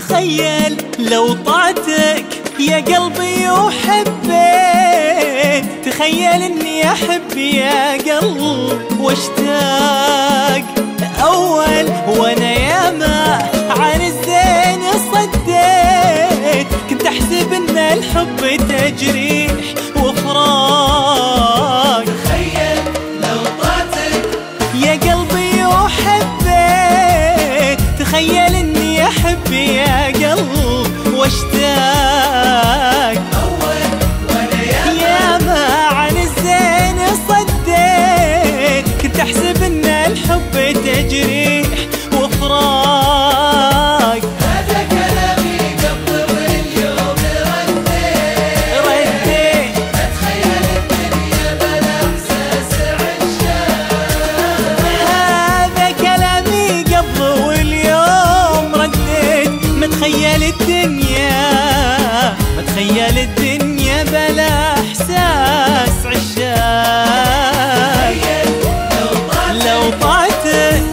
تخيل لو طعتك يا قلبي وحبيت، تخيل اني احب يا قلب واشتاق. اول وانا ياما عن الزين صديت، كنت احسب ان الحب تجريح وفراق. تخيل لو طعتك يا قلبي وحبيت، تخيل اني احب يا قلب واشتاق. أول وأنا ياما عن الزين صديت، كنت احسب ان الحب تجريح وفراق. هذا كلامي قبل واليوم رديت. أتخيل الدنيا بلا إحساس عشاق. هذا كلامي قبل واليوم رديت. متخيل الدنيا بلا احساس عشاق. لو طعتك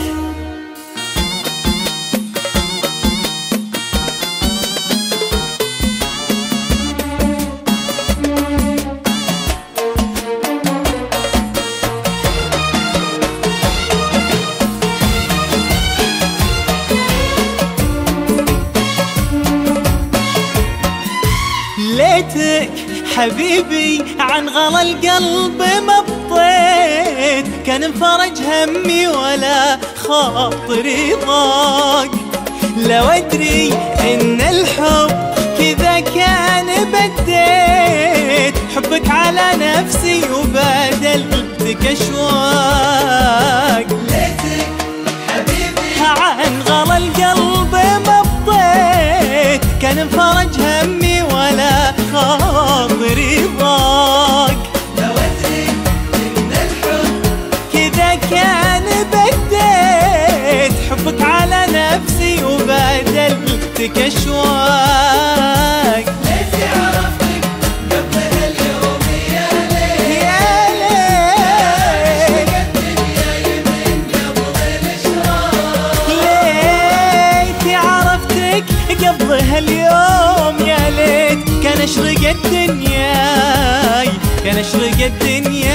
ليتك حبيبي عن غلا القلب ما بطيت، كان انفرج همي ولا خاطري ضاق. لو ادري ان الحب كذا كان بديت، حبك على نفسي وبدلتك اشواق. ليتك حبيبي عن غلا القلب ما بطيت، كان انفرج همي ولا خاطري ضاق. لو أدري إن الحب كذا كان بديت، حبك على نفسي وبدلتك اشواق. ليتي عرفتك قبل هاليوم يا ليل. يا ليت الدنيا يمين قبل الإشراق. ليتي عرفتك قبل هاليوم يا ليت. كان اشرق الدنيا